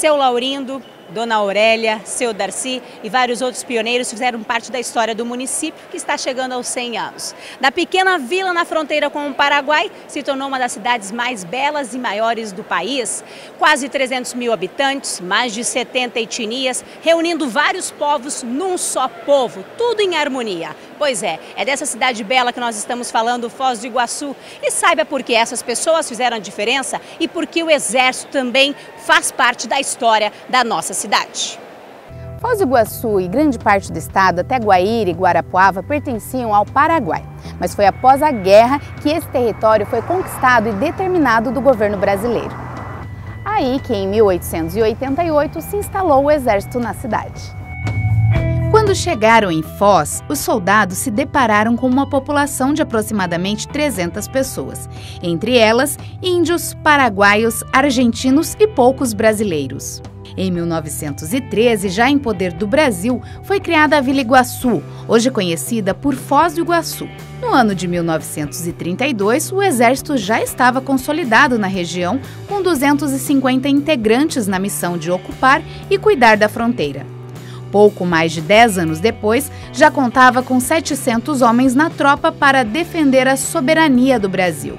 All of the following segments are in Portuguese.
Seu Laurindo, Dona Aurélia, Seu Darcy e vários outros pioneiros fizeram parte da história do município, que está chegando aos 100 anos. Da pequena vila na fronteira com o Paraguai, se tornou uma das cidades mais belas e maiores do país. Quase 300 mil habitantes, mais de 70 etnias, reunindo vários povos num só povo, tudo em harmonia. Pois é dessa cidade bela que nós estamos falando, Foz do Iguaçu. E saiba por que essas pessoas fizeram a diferença e por que o Exército também faz parte da história da nossa cidade. Foz do Iguaçu e grande parte do estado, até Guaíra e Guarapuava, pertenciam ao Paraguai. Mas foi após a guerra que esse território foi conquistado e determinado do governo brasileiro. Aí que em 1888 se instalou o exército na cidade. Quando chegaram em Foz, os soldados se depararam com uma população de aproximadamente 300 pessoas, entre elas índios, paraguaios, argentinos e poucos brasileiros. Em 1913, já em poder do Brasil, foi criada a Vila Iguaçu, hoje conhecida por Foz do Iguaçu. No ano de 1932, o exército já estava consolidado na região, com 250 integrantes na missão de ocupar e cuidar da fronteira. Pouco mais de 10 anos depois, já contava com 700 homens na tropa para defender a soberania do Brasil.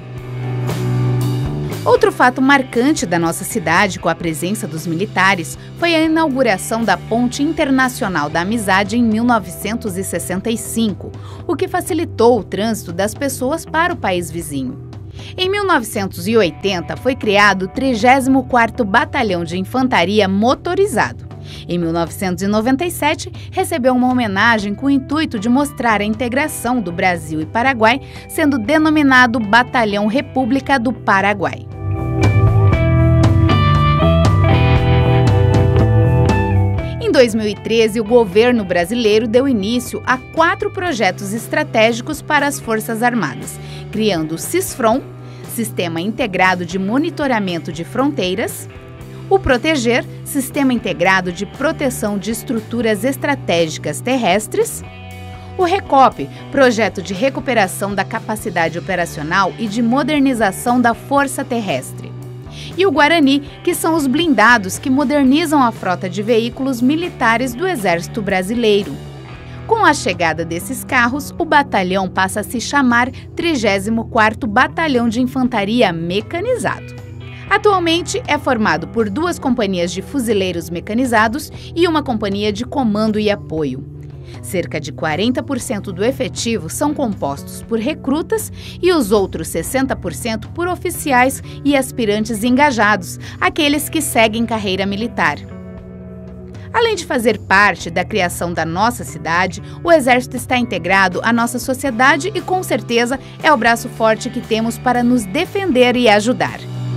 Outro fato marcante da nossa cidade com a presença dos militares foi a inauguração da Ponte Internacional da Amizade em 1965, o que facilitou o trânsito das pessoas para o país vizinho. Em 1980 foi criado o 34º Batalhão de Infantaria Motorizado. Em 1997, recebeu uma homenagem com o intuito de mostrar a integração do Brasil e Paraguai, sendo denominado Batalhão República do Paraguai. Em 2013, o governo brasileiro deu início a 4 projetos estratégicos para as Forças Armadas, criando o CISFRON, Sistema Integrado de Monitoramento de Fronteiras, o Proteger, Sistema Integrado de Proteção de Estruturas Estratégicas Terrestres, o RECOP, Projeto de Recuperação da Capacidade Operacional e de Modernização da Força Terrestre, e o Guarani, que são os blindados que modernizam a frota de veículos militares do Exército Brasileiro. Com a chegada desses carros, o batalhão passa a se chamar 34º Batalhão de Infantaria Mecanizado. Atualmente é formado por 2 companhias de fuzileiros mecanizados e uma companhia de comando e apoio. Cerca de 40% do efetivo são compostos por recrutas e os outros 60% por oficiais e aspirantes engajados, aqueles que seguem carreira militar. Além de fazer parte da criação da nossa cidade, o Exército está integrado à nossa sociedade e, com certeza, é o braço forte que temos para nos defender e ajudar.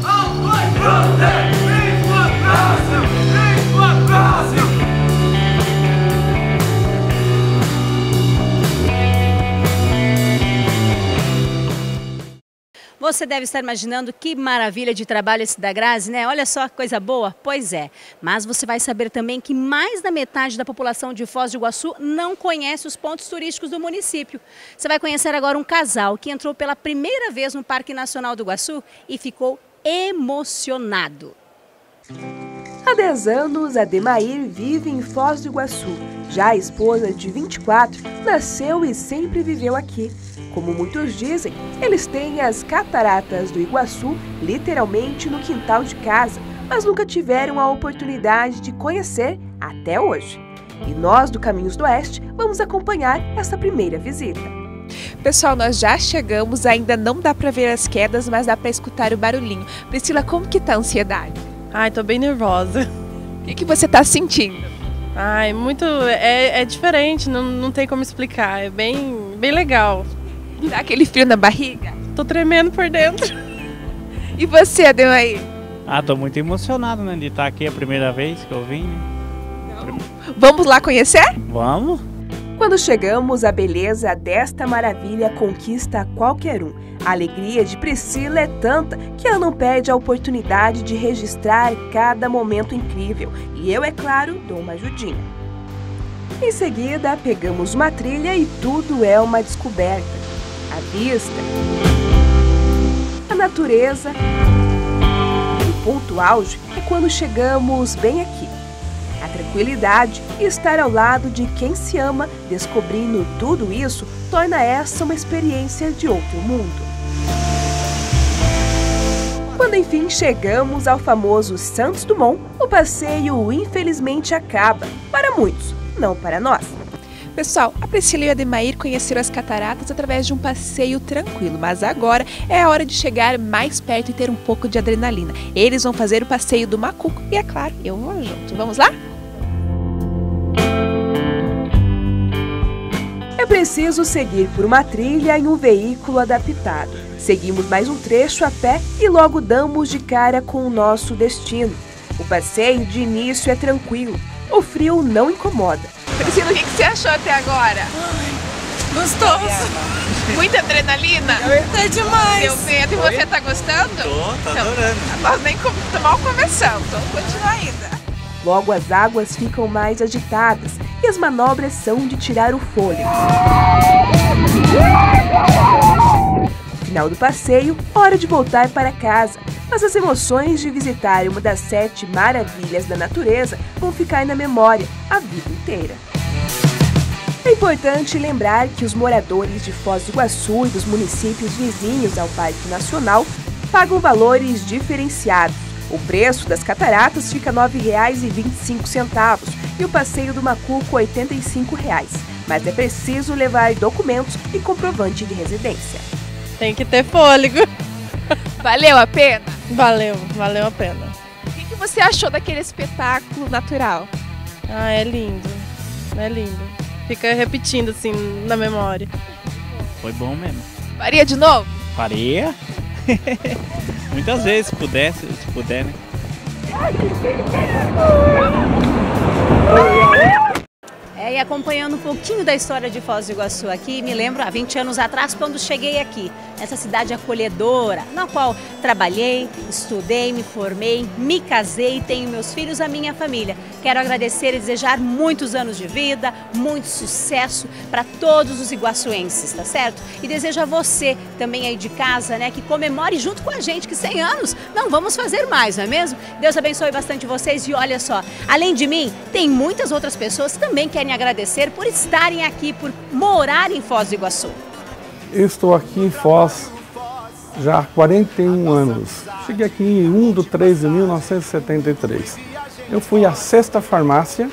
Você deve estar imaginando que maravilha de trabalho esse da Grazi, né? Olha só que coisa boa. Pois é, mas você vai saber também que mais da metade da população de Foz do Iguaçu não conhece os pontos turísticos do município. Você vai conhecer agora um casal que entrou pela primeira vez no Parque Nacional do Iguaçu e ficou emocionado. Há 10 anos, Ademair vive em Foz do Iguaçu. Já a esposa de 24 nasceu e sempre viveu aqui. Como muitos dizem, eles têm as cataratas do Iguaçu literalmente no quintal de casa, mas nunca tiveram a oportunidade de conhecer até hoje. E nós, do Caminhos do Oeste, vamos acompanhar essa primeira visita. Pessoal, nós já chegamos, ainda não dá para ver as quedas, mas dá para escutar o barulhinho. Priscila, como que tá a ansiedade? Ai, tô bem nervosa. O que você tá sentindo? Ai, é diferente, não tem como explicar, é bem legal. Dá aquele frio na barriga? Tô tremendo por dentro. E você, Ademair? Tô muito emocionado, né, de estar aqui a primeira vez que eu vim. Vamos lá conhecer? Vamos. Quando chegamos, a beleza desta maravilha conquista qualquer um. A alegria de Priscila é tanta que ela não perde a oportunidade de registrar cada momento incrível. E eu, é claro, dou uma ajudinha. Em seguida, pegamos uma trilha e tudo é uma descoberta. A vista, a natureza, ponto auge é quando chegamos bem aqui. A tranquilidade e estar ao lado de quem se ama, descobrindo tudo isso, torna essa uma experiência de outro mundo. Quando enfim chegamos ao famoso Santos Dumont, o passeio infelizmente acaba. Para muitos, não para nós. Pessoal, a Priscila e o Ademair conheceram as cataratas através de um passeio tranquilo, mas agora é a hora de chegar mais perto e ter um pouco de adrenalina. Eles vão fazer o passeio do Macuco e, é claro, eu vou junto. Vamos lá? É preciso seguir por uma trilha em um veículo adaptado. Seguimos mais um trecho a pé e logo damos de cara com o nosso destino. O passeio de início é tranquilo, o frio não incomoda. Priscila, o que você achou até agora? Gostoso. Muita adrenalina? É demais. Meu medo. E você tá gostando? Tô adorando. Nós nem mal começamos, vamos continuar ainda. Logo as águas ficam mais agitadas e as manobras são de tirar o fôlego. No final do passeio, hora de voltar para casa, mas as emoções de visitar uma das 7 maravilhas da natureza vão ficar na memória a vida inteira. É importante lembrar que os moradores de Foz do Iguaçu e dos municípios vizinhos ao Parque Nacional pagam valores diferenciados. O preço das cataratas fica R$ 9,25 e o passeio do Macuco R$ 85. Mas é preciso levar documentos e comprovante de residência. Tem que ter fôlego. Valeu a pena? Valeu a pena. O que você achou daquele espetáculo natural? Ah, é lindo. Fica repetindo assim na memória. Foi bom mesmo. Faria de novo? Faria. Muitas vezes, se puder, né? E acompanhando um pouquinho da história de Foz do Iguaçu aqui, me lembro há 20 anos atrás, quando cheguei aqui, essa cidade acolhedora, na qual trabalhei, estudei, me formei, me casei, tenho meus filhos, a minha família. Quero agradecer e desejar muitos anos de vida, muito sucesso para todos os iguaçuenses, tá certo? E desejo a você também aí de casa, né, que comemore junto com a gente que 100 anos não vamos fazer mais, não é mesmo? Deus abençoe bastante vocês e olha só, além de mim, tem muitas outras pessoas que também querem agradecer por estarem aqui, por morar em Foz do Iguaçu. Eu estou aqui em Foz já há 41 anos. Cheguei aqui em 1 de 3 de 1973. Eu fui à 6ª farmácia.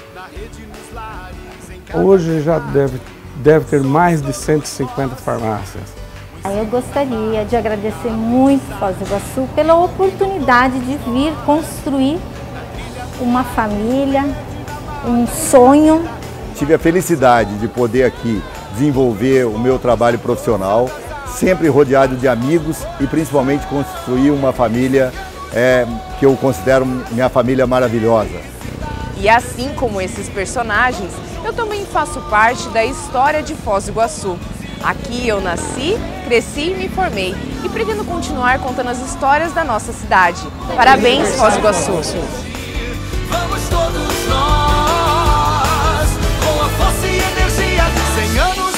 Hoje já deve ter mais de 150 farmácias. Eu gostaria de agradecer muito Foz do Iguaçu pela oportunidade de vir construir uma família, um sonho. Tive a felicidade de poder aqui desenvolver o meu trabalho profissional, sempre rodeado de amigos e principalmente construir uma família que eu considero minha família maravilhosa. E assim como esses personagens, eu também faço parte da história de Foz do Iguaçu. Aqui eu nasci, cresci e me formei e pretendo continuar contando as histórias da nossa cidade. Parabéns, Foz do Iguaçu! Vamos todos nós, com a força e energia de 100 anos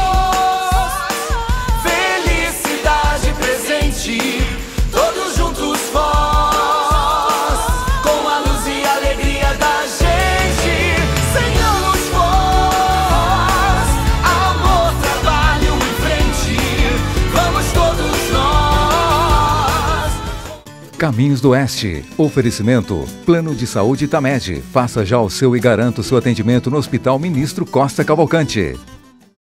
Foz, felicidade presente, todos juntos Foz, com a luz e a alegria da gente. 100 anos Foz, amor, trabalho em frente, vamos todos nós. Caminhos do Oeste. Oferecimento Plano de Saúde Tamed. Faça já o seu e garanta o seu atendimento no Hospital Ministro Costa Cavalcante.